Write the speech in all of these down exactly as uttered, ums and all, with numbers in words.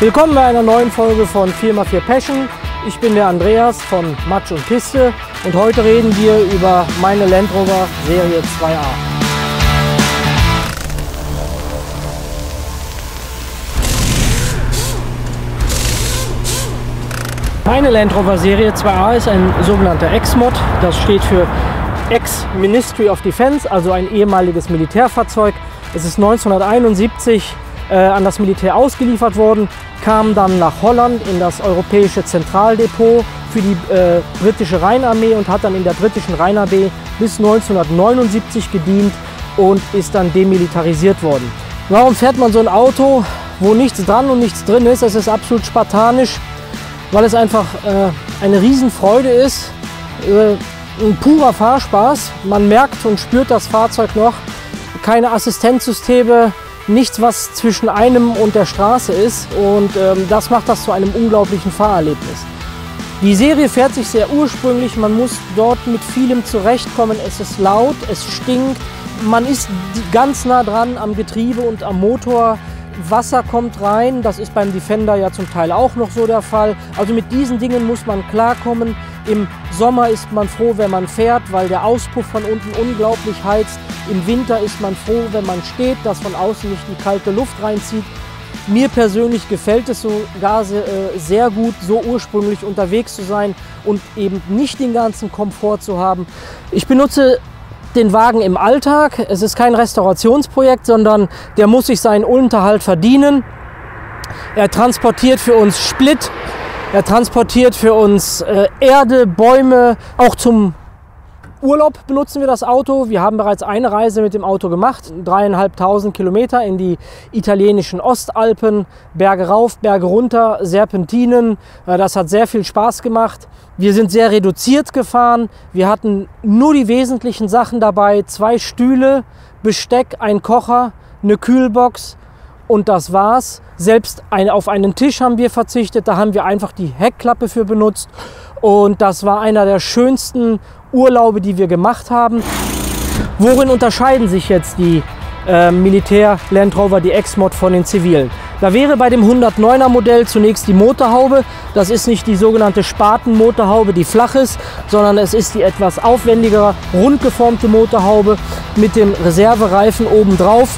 Willkommen bei einer neuen Folge von vier mal vier Passion. Ich bin der Andreas von Matsch und Piste und heute reden wir über meine Land Rover Serie zwei A. Meine Land Rover Serie zwei A ist ein sogenannter Ex-Mod. Das steht für Ex-Ministry of Defense, also ein ehemaliges Militärfahrzeug. Es ist neunzehnhunderteinundsiebzig äh, an das Militär ausgeliefert worden, kam dann nach Holland in das europäische Zentraldepot für die äh, britische Rheinarmee und hat dann in der britischen Rheinarmee bis neunzehnhundertneunundsiebzig gedient und ist dann demilitarisiert worden. Warum fährt man so ein Auto, wo nichts dran und nichts drin ist? Es ist absolut spartanisch, weil es einfach äh, eine Riesenfreude ist, äh, ein purer Fahrspaß. Man merkt und spürt das Fahrzeug noch, keine Assistenzsysteme, nichts, was zwischen einem und der Straße ist, und ähm, das macht das zu einem unglaublichen Fahrerlebnis. Die Serie fährt sich sehr ursprünglich, man muss dort mit vielem zurechtkommen, es ist laut, es stinkt, man ist ganz nah dran am Getriebe und am Motor. Wasser kommt rein, das ist beim Defender ja zum Teil auch noch so der Fall. Also mit diesen Dingen muss man klarkommen. Im Sommer ist man froh, wenn man fährt, weil der Auspuff von unten unglaublich heizt. Im Winter ist man froh, wenn man steht, dass von außen nicht die kalte Luft reinzieht. Mir persönlich gefällt es sogar sehr gut, so ursprünglich unterwegs zu sein und eben nicht den ganzen Komfort zu haben. Ich benutze den Wagen im Alltag. Es ist kein Restaurationsprojekt, sondern der muss sich seinen Unterhalt verdienen. Er transportiert für uns Split, er transportiert für uns äh, Erde, Bäume. Auch zum Urlaub benutzen wir das Auto. Wir haben bereits eine Reise mit dem Auto gemacht, dreieinhalbtausend Kilometer in die italienischen Ostalpen, Berge rauf, Berge runter, Serpentinen. Das hat sehr viel Spaß gemacht. Wir sind sehr reduziert gefahren. Wir hatten nur die wesentlichen Sachen dabei: zwei Stühle, Besteck, ein Kocher, eine Kühlbox und das war's. Selbst ein, auf einen Tisch haben wir verzichtet. Da haben wir einfach die Heckklappe für benutzt. Und das war einer der schönsten Urlaube, die wir gemacht haben. Worin unterscheiden sich jetzt die äh, Militär Land Rover, die Ex-Mod, von den zivilen? Da wäre bei dem hundertneuner Modell zunächst die Motorhaube. Das ist nicht die sogenannte Spaten-Motorhaube, die flach ist, sondern es ist die etwas aufwendigere, rund geformte Motorhaube mit dem Reservereifen obendrauf.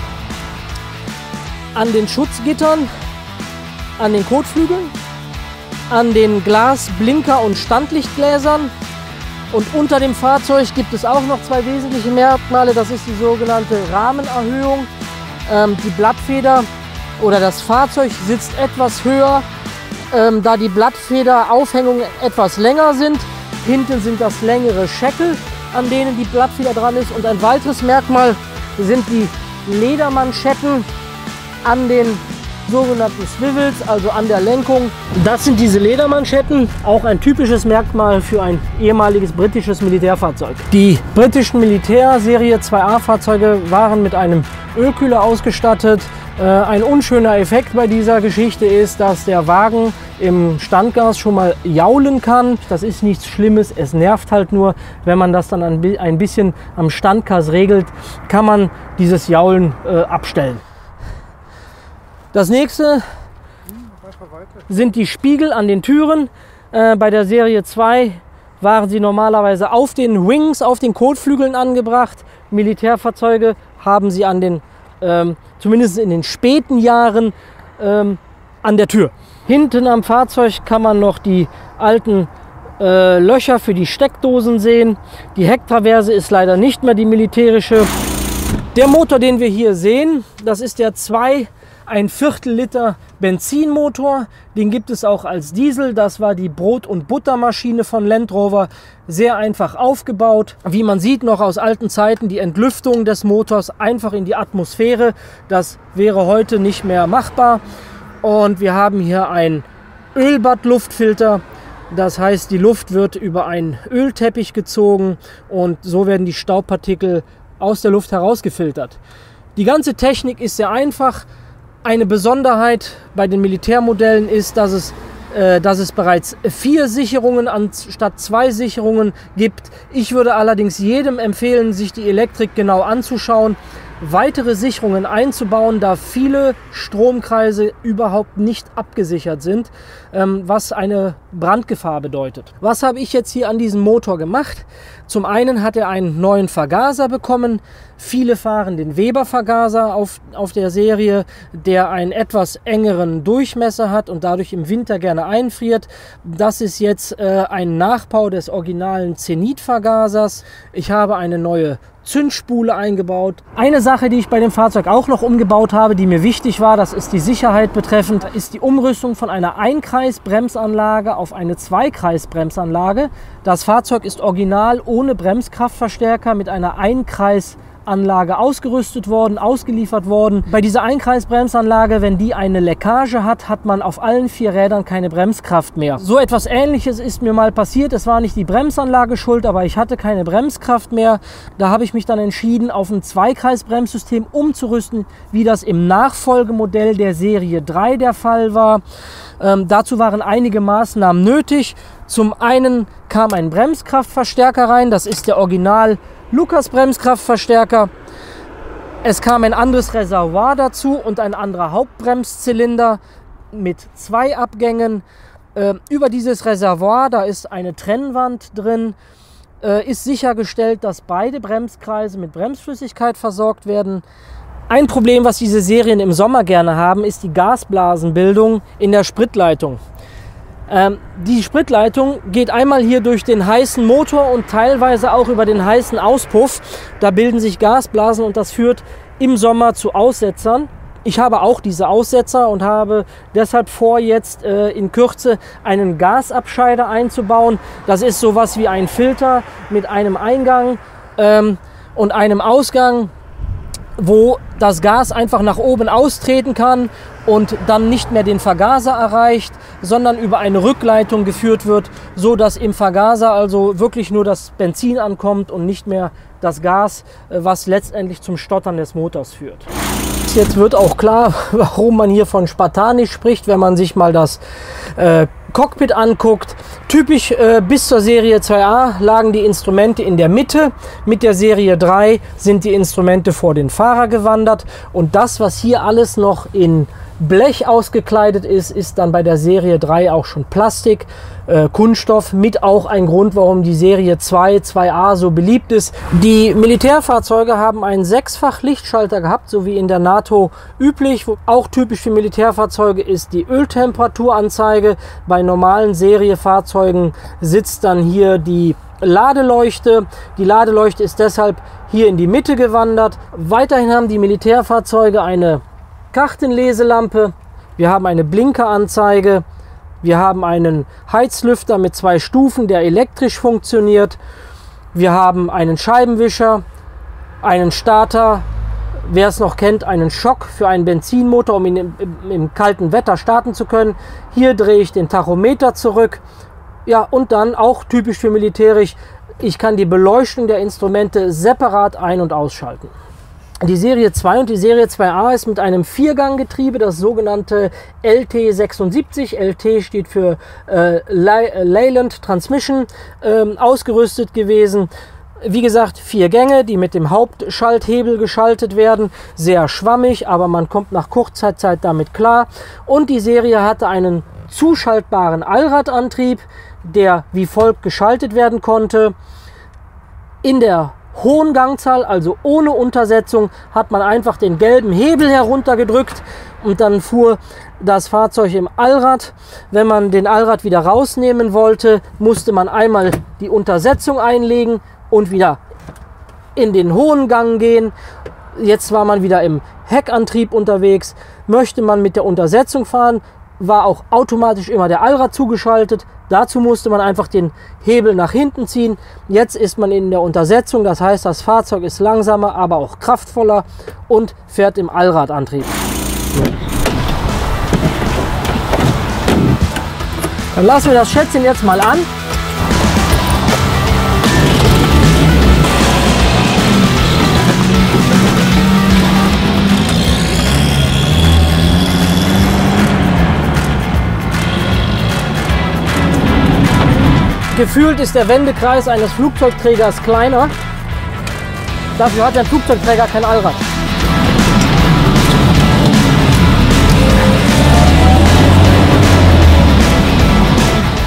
An den Schutzgittern, an den Kotflügeln, an den Glas-, Blinker- und Standlichtgläsern. Und unter dem Fahrzeug gibt es auch noch zwei wesentliche Merkmale. Das ist die sogenannte Rahmenerhöhung. Ähm, die Blattfeder oder das Fahrzeug sitzt etwas höher, ähm, da die Blattfederaufhängungen etwas länger sind. Hinten sind das längere Scheckel, an denen die Blattfeder dran ist. Und ein weiteres Merkmal sind die Ledermanschetten an den sogenannten Swivels, also an der Lenkung. Das sind diese Ledermanschetten, auch ein typisches Merkmal für ein ehemaliges britisches Militärfahrzeug. Die britischen Militär-Serie zwei A Fahrzeuge waren mit einem Ölkühler ausgestattet. Äh, ein unschöner Effekt bei dieser Geschichte ist, dass der Wagen im Standgas schon mal jaulen kann. Das ist nichts Schlimmes, es nervt halt nur. Wenn man das dann ein bisschen am Standgas regelt, kann man dieses Jaulen äh, abstellen. Das nächste sind die Spiegel an den Türen. Äh, bei der Serie zwei waren sie normalerweise auf den Wings, auf den Kotflügeln angebracht. Militärfahrzeuge haben sie an den, ähm, zumindest in den späten Jahren, ähm, an der Tür. Hinten am Fahrzeug kann man noch die alten äh, Löcher für die Steckdosen sehen. Die Hecktraverse ist leider nicht mehr die militärische. Der Motor, den wir hier sehen, das ist der zwei ein Viertel Liter Benzinmotor. Den gibt es auch als Diesel. Das war die Brot- und Buttermaschine von Land Rover. Sehr einfach aufgebaut. Wie man sieht noch aus alten Zeiten, die Entlüftung des Motors einfach in die Atmosphäre. Das wäre heute nicht mehr machbar. Und wir haben hier einen Ölbad-Luftfilter. Das heißt, die Luft wird über einen Ölteppich gezogen und so werden die Staubpartikel aus der Luft herausgefiltert. Die ganze Technik ist sehr einfach. Eine Besonderheit bei den Militärmodellen ist, dass es, äh, dass es bereits vier Sicherungen anstatt zwei Sicherungen gibt. Ich würde allerdings jedem empfehlen, sich die Elektrik genau anzuschauen. weitere Sicherungen einzubauen, da viele Stromkreise überhaupt nicht abgesichert sind, ähm, was eine Brandgefahr bedeutet. Was habe ich jetzt hier an diesem Motor gemacht? Zum einen hat er einen neuen Vergaser bekommen. Viele fahren den Weber-Vergaser auf, auf der Serie, der einen etwas engeren Durchmesser hat und dadurch im Winter gerne einfriert. Das ist jetzt äh, ein Nachbau des originalen Zenit-Vergasers. Ich habe eine neue Zündspule eingebaut. Eine Sache, die ich bei dem Fahrzeug auch noch umgebaut habe, die mir wichtig war, das ist die Sicherheit betreffend, ist die Umrüstung von einer Einkreisbremsanlage auf eine Zweikreisbremsanlage. Das Fahrzeug ist original ohne Bremskraftverstärker mit einer Einkreis Anlage ausgerüstet worden, ausgeliefert worden. Bei dieser Einkreisbremsanlage, wenn die eine Leckage hat, hat man auf allen vier Rädern keine Bremskraft mehr. So etwas Ähnliches ist mir mal passiert. Es war nicht die Bremsanlage schuld, aber ich hatte keine Bremskraft mehr. Da habe ich mich dann entschieden, auf ein Zweikreisbremssystem umzurüsten, wie das im Nachfolgemodell der Serie drei der Fall war. Ähm, dazu waren einige Maßnahmen nötig. Zum einen kam ein Bremskraftverstärker rein, das ist der Original Lucas Bremskraftverstärker. Es kam ein anderes Reservoir dazu und ein anderer Hauptbremszylinder mit zwei Abgängen. Äh, über dieses Reservoir, da ist eine Trennwand drin, äh, ist sichergestellt, dass beide Bremskreise mit Bremsflüssigkeit versorgt werden. Ein Problem, was diese Serien im Sommer gerne haben, ist die Gasblasenbildung in der Spritleitung. Ähm, die Spritleitung geht einmal hier durch den heißen Motor und teilweise auch über den heißen Auspuff. Da bilden sich Gasblasen und das führt im Sommer zu Aussetzern. Ich habe auch diese Aussetzer und habe deshalb vor, jetzt äh, in Kürze einen Gasabscheider einzubauen. Das ist sowas wie ein Filter mit einem Eingang ähm, und einem Ausgang, wo das Gas einfach nach oben austreten kann und dann nicht mehr den Vergaser erreicht, sondern über eine Rückleitung geführt wird, so dass im Vergaser also wirklich nur das Benzin ankommt und nicht mehr das Gas, was letztendlich zum Stottern des Motors führt. Jetzt wird auch klar, warum man hier von spartanisch spricht, wenn man sich mal das äh, Cockpit anguckt. Typisch äh, bis zur Serie zwei a lagen die Instrumente in der Mitte. Mit der Serie drei sind die Instrumente vor den Fahrer gewandert. Und das, was hier alles noch in Blech ausgekleidet ist, ist dann bei der Serie drei auch schon Plastik, äh, Kunststoff, mit auch ein Grund, warum die Serie zwei, zwei a so beliebt ist. Die Militärfahrzeuge haben einen sechsfach Lichtschalter gehabt, so wie in der NATO üblich. Auch typisch für Militärfahrzeuge ist die Öltemperaturanzeige. Bei normalen Seriefahrzeugen sitzt dann hier die Ladeleuchte. Die Ladeleuchte ist deshalb hier in die Mitte gewandert. Weiterhin haben die Militärfahrzeuge eine Kartenleselampe, wir haben eine Blinkeranzeige, wir haben einen Heizlüfter mit zwei Stufen, der elektrisch funktioniert, wir haben einen Scheibenwischer, einen Starter, wer es noch kennt, einen Schock für einen Benzinmotor, um ihn im, im, im kalten Wetter starten zu können. Hier drehe ich den Tachometer zurück. Ja, und dann auch typisch für militärisch, ich kann die Beleuchtung der Instrumente separat ein- und ausschalten. Die Serie zwei und die Serie zwei a ist mit einem Vierganggetriebe, das sogenannte L T sechsundsiebzig, L T steht für äh, Leyland Transmission, äh, ausgerüstet gewesen. Wie gesagt, vier Gänge, die mit dem Hauptschalthebel geschaltet werden. Sehr schwammig, aber man kommt nach kurzer Zeit damit klar. Und die Serie hatte einen zuschaltbaren Allradantrieb, der wie folgt geschaltet werden konnte. In der hohen Gangzahl, also ohne Untersetzung, hat man einfach den gelben Hebel heruntergedrückt und dann fuhr das Fahrzeug im Allrad. Wenn man den Allrad wieder rausnehmen wollte, musste man einmal die Untersetzung einlegen und wieder in den hohen Gang gehen. Jetzt war man wieder im Heckantrieb unterwegs. Möchte man mit der Untersetzung fahren, war auch automatisch immer der Allrad zugeschaltet. Dazu musste man einfach den Hebel nach hinten ziehen. Jetzt ist man in der Untersetzung, das heißt, das Fahrzeug ist langsamer, aber auch kraftvoller und fährt im Allradantrieb. Dann lassen wir das Schätzchen jetzt mal an. Gefühlt ist der Wendekreis eines Flugzeugträgers kleiner. Dafür hat der Flugzeugträger kein Allrad.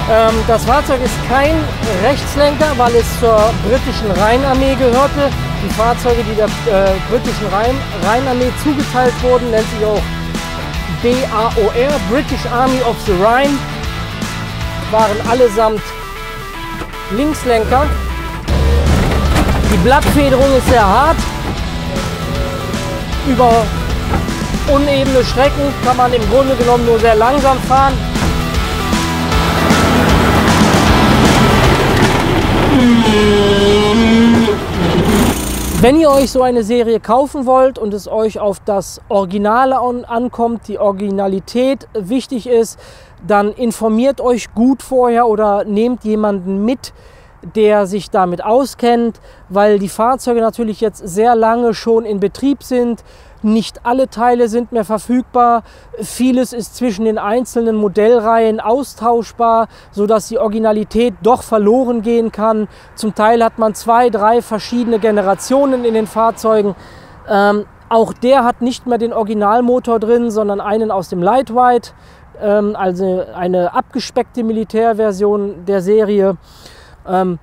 Ähm, das Fahrzeug ist kein Rechtslenker, weil es zur britischen Rheinarmee gehörte. Die Fahrzeuge, die der äh, britischen Rhein Rheinarmee zugeteilt wurden, nennt sich auch B A O R, British Army of the Rhine, waren allesamt Linkslenker. Die Blattfederung ist sehr hart. Über unebene Strecken kann man im Grunde genommen nur sehr langsam fahren. Wenn ihr euch so eine Serie kaufen wollt und es euch auf das Originale ankommt, die Originalität wichtig ist, dann informiert euch gut vorher oder nehmt jemanden mit, der sich damit auskennt, weil die Fahrzeuge natürlich jetzt sehr lange schon in Betrieb sind. Nicht alle Teile sind mehr verfügbar. Vieles ist zwischen den einzelnen Modellreihen austauschbar, sodass die Originalität doch verloren gehen kann. Zum Teil hat man zwei, drei verschiedene Generationen in den Fahrzeugen. Ähm, auch der hat nicht mehr den Originalmotor drin, sondern einen aus dem Lightweight, ähm, also eine abgespeckte Militärversion der Serie. Ähm,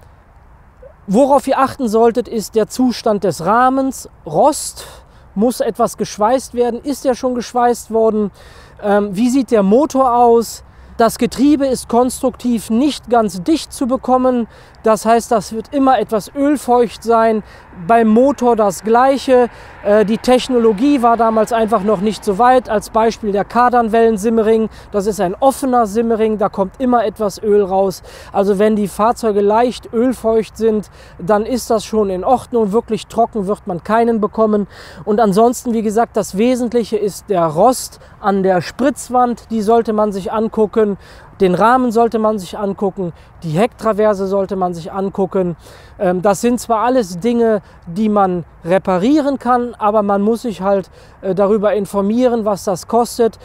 worauf ihr achten solltet, ist der Zustand des Rahmens. Rost. Muss etwas geschweißt werden? Ist er schon geschweißt worden? Ähm, wie sieht der Motor aus? Das Getriebe ist konstruktiv nicht ganz dicht zu bekommen. Das heißt, das wird immer etwas ölfeucht sein. Beim Motor das Gleiche. Äh, die Technologie war damals einfach noch nicht so weit. Als Beispiel der Kardanwellen-Simmering. Das ist ein offener Simmering, da kommt immer etwas Öl raus. Also wenn die Fahrzeuge leicht ölfeucht sind, dann ist das schon in Ordnung. Wirklich trocken wird man keinen bekommen. Und ansonsten, wie gesagt, das Wesentliche ist der Rost an der Spritzwand. Die sollte man sich angucken. Den Rahmen sollte man sich angucken, die Hecktraverse sollte man sich angucken. Das sind zwar alles Dinge, die man reparieren kann, aber man muss sich halt darüber informieren, was das kostet.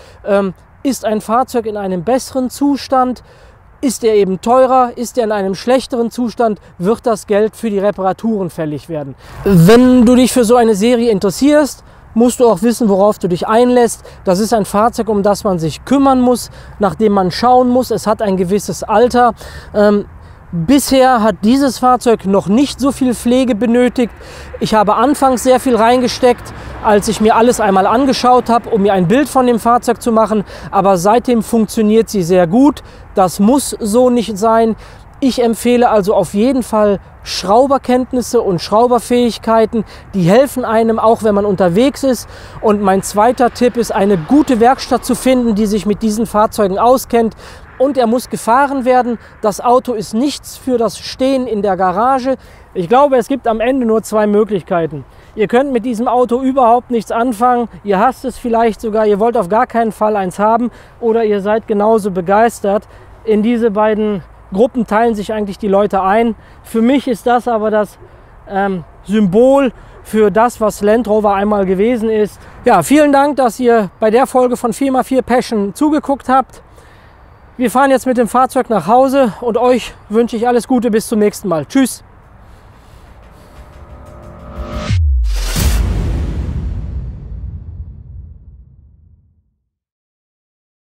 Ist ein Fahrzeug in einem besseren Zustand? Ist er eben teurer? Ist er in einem schlechteren Zustand? Wird das Geld für die Reparaturen fällig werden? Wenn du dich für so eine Serie interessierst, musst du auch wissen, worauf du dich einlässt. Das ist ein Fahrzeug, um das man sich kümmern muss, nach dem man schauen muss. Es hat ein gewisses Alter. Ähm, bisher hat dieses Fahrzeug noch nicht so viel Pflege benötigt. Ich habe anfangs sehr viel reingesteckt, als ich mir alles einmal angeschaut habe, um mir ein Bild von dem Fahrzeug zu machen. Aber seitdem funktioniert sie sehr gut. Das muss so nicht sein. Ich empfehle also auf jeden Fall Schrauberkenntnisse und Schrauberfähigkeiten. Die helfen einem auch, wenn man unterwegs ist. Und mein zweiter Tipp ist, eine gute Werkstatt zu finden, die sich mit diesen Fahrzeugen auskennt. Und er muss gefahren werden. Das Auto ist nichts für das Stehen in der Garage. Ich glaube, es gibt am Ende nur zwei Möglichkeiten. Ihr könnt mit diesem Auto überhaupt nichts anfangen. Ihr hasst es vielleicht sogar. Ihr wollt auf gar keinen Fall eins haben. Oder ihr seid genauso begeistert. In diese beiden Gruppen teilen sich eigentlich die Leute ein. Für mich ist das aber das ähm, Symbol für das, was Land Rover einmal gewesen ist. Ja, vielen Dank, dass ihr bei der Folge von vier mal vier Passion zugeguckt habt. Wir fahren jetzt mit dem Fahrzeug nach Hause und euch wünsche ich alles Gute, bis zum nächsten Mal. Tschüss!